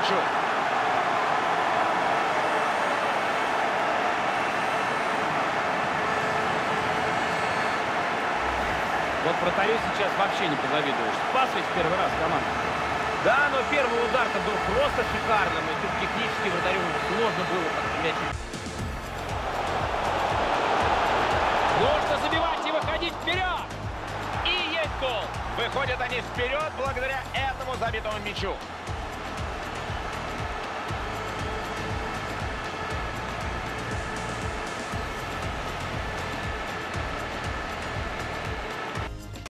мячу. Вот вратарю сейчас вообще не позавидуешь. Спас ведь в первый раз команду. Да, но первый удар-то был просто шикарным. И тут технически вратарю сложно было как-то мяч. Нужно забивать и выходить вперед. И есть гол. Выходят они вперед благодаря этому забитому мячу.